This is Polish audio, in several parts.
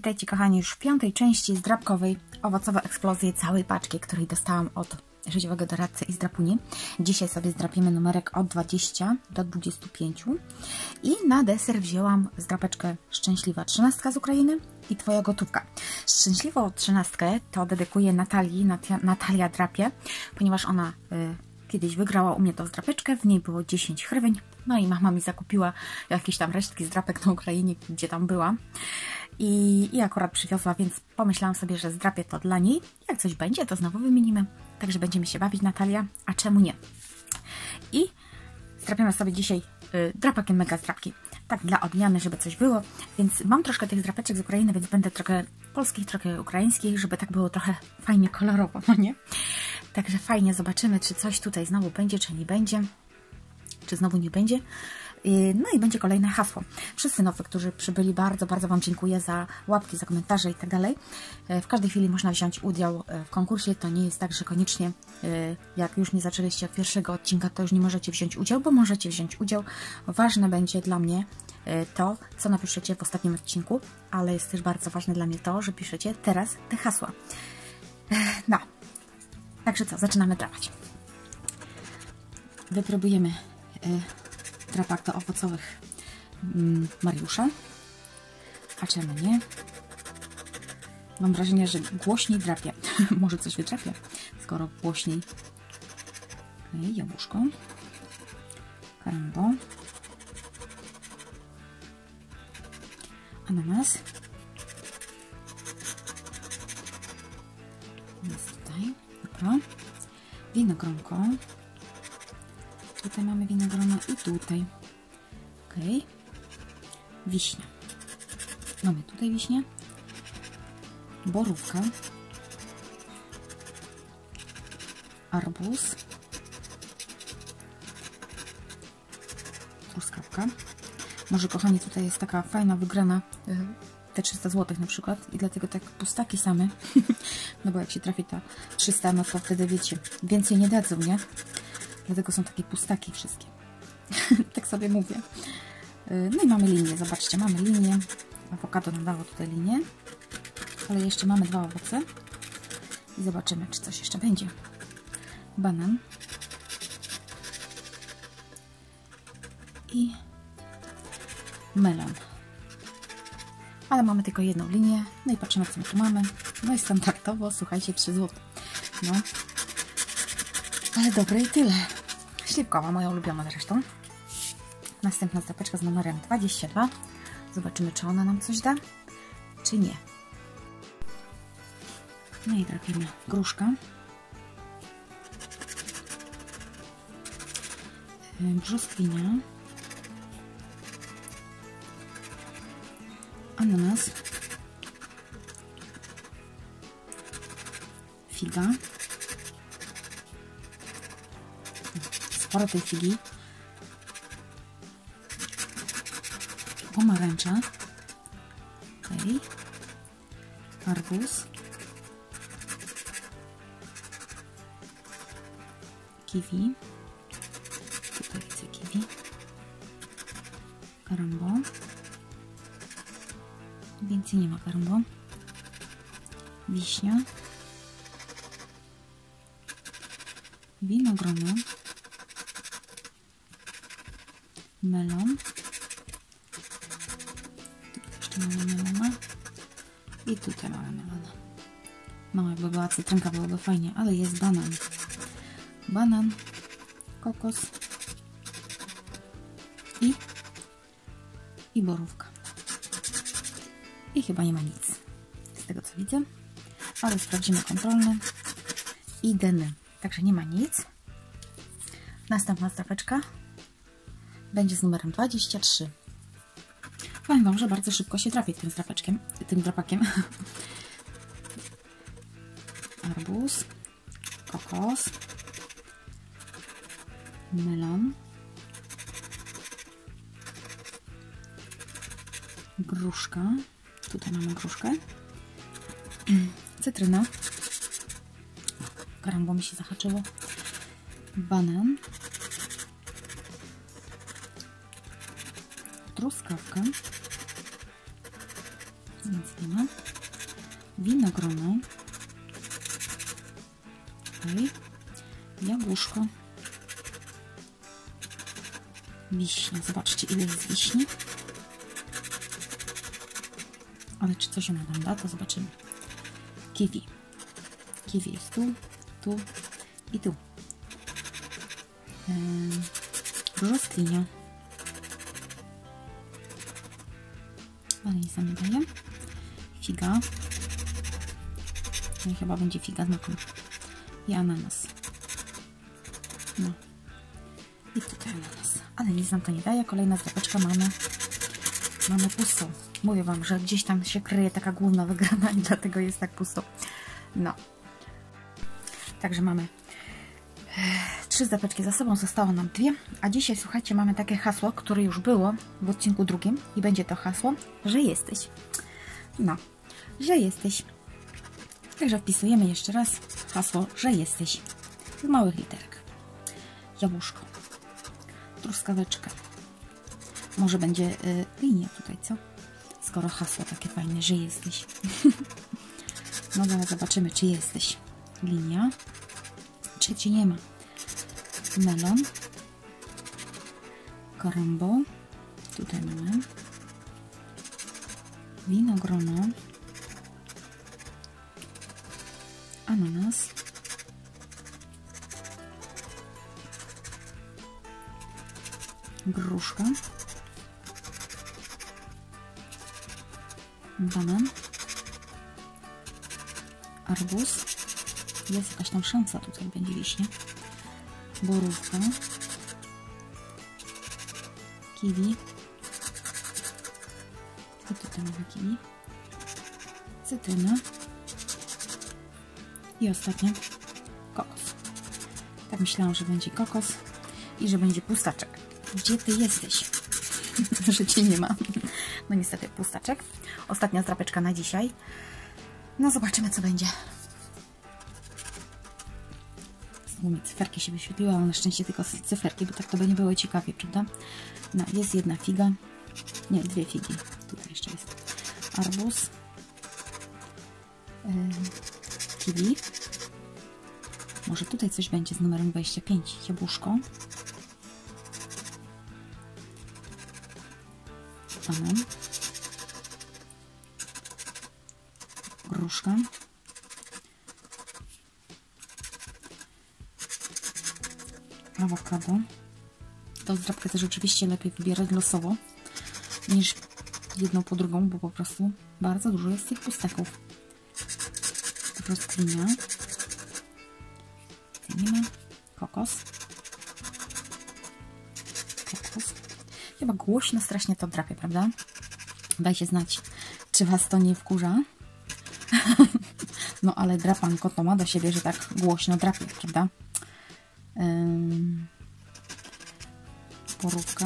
Witajcie kochani już w 5. części zdrabkowej owocowej eksplozji całej paczki, której dostałam od życiowego doradcy i zdrapuni. Dzisiaj sobie zdrapiemy numerek od 20 do 25 i na deser wzięłam zdrapeczkę Szczęśliwa 13 z Ukrainy i Twoja gotówka. Szczęśliwą 13 to dedykuję Natalii, Natalia drapie, ponieważ ona kiedyś wygrała u mnie tą zdrapeczkę, w niej było 10 hryweń, no i mama mi zakupiła jakieś tam resztki zdrapek na Ukrainie, gdzie tam była. I akurat przywiozła, więc pomyślałam sobie, że zdrapię to dla niej. Jak coś będzie, to znowu wymienimy. Także będziemy się bawić, Natalia, a czemu nie? I zdrapiamy sobie dzisiaj drapakiem mega zdrapki. Tak dla odmiany, żeby coś było. Więc mam troszkę tych zdrapeczek z Ukrainy, więc będę trochę polskich, trochę ukraińskich, żeby tak było trochę fajnie kolorowo, no nie? Także fajnie, zobaczymy, czy coś tutaj znowu będzie, czy nie będzie. Czy znowu nie będzie. No i będzie kolejne hasło. Wszyscy nowi, którzy przybyli, bardzo, bardzo Wam dziękuję za łapki, za komentarze i tak dalej. W każdej chwili można wziąć udział w konkursie. To nie jest tak, że koniecznie jak już nie zaczęliście od pierwszego odcinka, to już nie możecie wziąć udziału, bo możecie wziąć udział. Ważne będzie dla mnie to, co napiszecie w ostatnim odcinku, ale jest też bardzo ważne dla mnie to, że piszecie teraz te hasła. No, także co, zaczynamy drapać. Wypróbujemy drapak do owocowych Mariusza. A czemu nie? Mam wrażenie, że głośniej drapie. Może coś wydrapie, skoro głośniej. Jabłuszko. Karambo. Ananas. Jest tutaj. Dobra. Winogronko. Tutaj mamy winogrono i tutaj. Ok. Wiśnia. Mamy tutaj wiśnię. Borówka. Arbuz. Truskawka. Może kochani, tutaj jest taka fajna wygrana, te 300 zł na przykład i dlatego tak pustaki same. No bo jak się trafi ta 300, no to wtedy wiecie, więcej nie dadzą, nie? Dlatego są takie pustaki wszystkie. Tak sobie mówię. No i mamy linię. Zobaczcie, mamy linię. Awokado nam dało tutaj linię. Ale jeszcze mamy 2 owoce. I zobaczymy, czy coś jeszcze będzie. Banan. I melon. Ale mamy tylko jedną linię. No i patrzymy, co my tu mamy. No i standardowo, słuchajcie, 3 zł. No. Ale dobre i tyle. Śliwkowa, moja ulubiona zresztą. Następna zdrapeczka z numerem 22. Zobaczymy, czy ona nam coś da, czy nie. No i drapimy gruszka. Brzoskwina. Ananas. Figa. Sporo tej figi. Pomarańcza. Okay. Arbuz. Kiwi. Tutaj widzę kiwi. Karambo. Więcej nie ma karambo. Wiśnia. Winogrono. Melon. Jeszcze mamy melona. I tutaj mamy melona. No jakby była cytrynka, byłoby fajnie, ale jest banan. Banan, kokos i borówka. I chyba nie ma nic z tego, co widzę. Ale sprawdzimy kontrolne. I deny. Także nie ma nic. Następna zdrapeczka będzie z numerem 23. Powiem Wam, że bardzo szybko się trafi tym drapakiem. Arbuz, kokos, melon, gruszka. Tutaj mamy gruszkę. Cytryna. Karambo mi się zahaczyło. Banan. Truskawka. Nic nie ma. Winogrono. Okay. Jabłuszko. Wiśnia. Zobaczcie, ile jest wiśni. Ale czy coś ona nam da, to zobaczymy. Kiwi. Kiwi jest tu, tu i tu. Brzoskwinia. Ale nic nam nie daje. Figa. No, chyba będzie figa z makiem. I ananas. No. I tutaj ananas. Ale nic nam to nie daje. Kolejna zdrapeczka mamy pustą. Mówię Wam, że gdzieś tam się kryje taka główna wygrana i dlatego jest tak pusto. No. Także mamy 3 zdrapeczki za sobą, zostało nam 2. A dzisiaj, słuchajcie, mamy takie hasło, które już było w odcinku drugim i będzie to hasło, że jesteś. No, że jesteś. Także wpisujemy jeszcze raz hasło, że jesteś. Z małych literek. Jabłuszko. Truskaweczka. Może będzie linia tutaj, co? Skoro hasło takie fajne, że jesteś. No zaraz zobaczymy, czy jesteś. Linia. Czy ci nie ma. Melon. Karambo. Tutaj mamy. Winogrono. Ananas. Gruszka. Banan. Arbuz. Jest jakaś tam szansa, tutaj będzie wiśnie. Borówka. Kiwi. I tutaj mamy kiwi. Cytryna. I ostatnia kokos. Tak myślałam, że będzie kokos i że będzie pustaczek. Gdzie ty jesteś? Że cię nie ma. No niestety pustaczek. Ostatnia zdrapeczka na dzisiaj. No zobaczymy, co będzie. Znowu mi cyferki się wyświetliły, ale na szczęście tylko cyferki, bo tak to by nie było ciekawie, prawda? No, jest jedna figa. Nie, 2 figi. Tutaj jeszcze jest arbuz. Kiwi. Może tutaj coś będzie z numerem 25. Jabłuszko. Banan. Gruszka. Awokado. Tą zdrapkę też oczywiście lepiej wybierać losowo niż jedną po drugą, bo po prostu bardzo dużo jest tych pustaków. Brzoskwinia. Nie ma. Kokos. Kokos. Chyba głośno strasznie to drapie, prawda? Dajcie znać, czy Was to nie wkurza. No ale drapanko to ma do siebie, że tak głośno drapie, prawda? Borówka.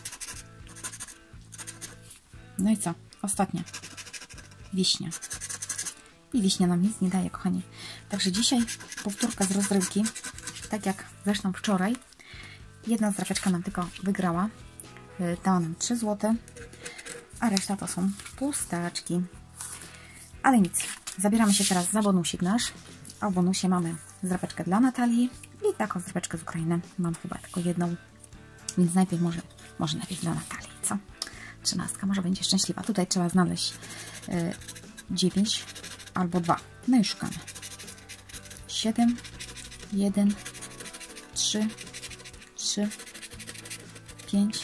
No i co? Ostatnia. Wiśnia. I wiśnia nam nic nie daje, kochani. Także dzisiaj powtórka z rozrywki. Tak jak zresztą wczoraj. Jedna zdrapeczka nam tylko wygrała. Dała nam 3 zł. A reszta to są pustaczki. Ale nic. Zabieramy się teraz za bonusik nasz. A w bonusie mamy zdrapeczkę dla Natalii i taką zdrapeczkę z Ukrainy. Mam chyba tylko jedną. Więc najpierw może najpierw dla Natalii, co? 13 może będzie szczęśliwa. Tutaj trzeba znaleźć 9 albo 2. No i szukamy. 7, 1, 3, 5,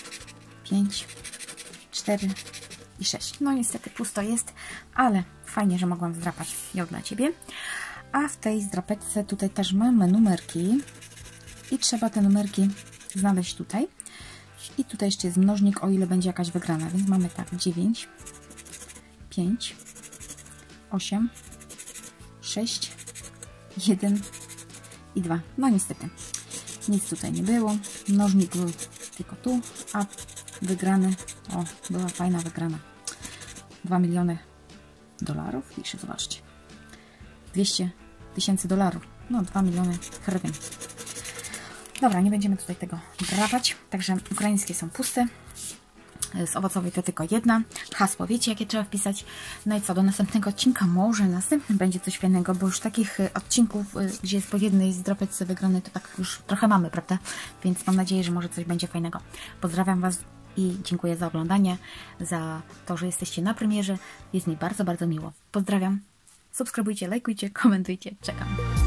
4 i 6. No niestety pusto jest, ale fajnie, że mogłam zdrapać ją dla Ciebie. A w tej zdrapeczce tutaj też mamy numerki i trzeba te numerki znaleźć tutaj. I tutaj jeszcze jest mnożnik, o ile będzie jakaś wygrana. Więc mamy tak 9, 5, 8, 6, 1 i 2. No niestety nic tutaj nie było. Mnożnik był tylko tu, a wygrany, o, była fajna wygrana. 2 miliony dolarów. Pisze, zobaczcie. 200 tysięcy dolarów. No, 2 miliony hrywien. Dobra, nie będziemy tutaj tego drapać. Także ukraińskie są puste. Z owocowej to tylko jedna. Hasło wiecie, jakie trzeba wpisać. No i co, do następnego odcinka. Może następny będzie coś fajnego, bo już takich odcinków, gdzie jest po jednej z dropec wygrany, to tak już trochę mamy, prawda? Więc mam nadzieję, że może coś będzie fajnego. Pozdrawiam Was i dziękuję za oglądanie, za to, że jesteście na premierze. Jest mi bardzo, bardzo miło. Pozdrawiam. Subskrybujcie, lajkujcie, komentujcie. Czekam.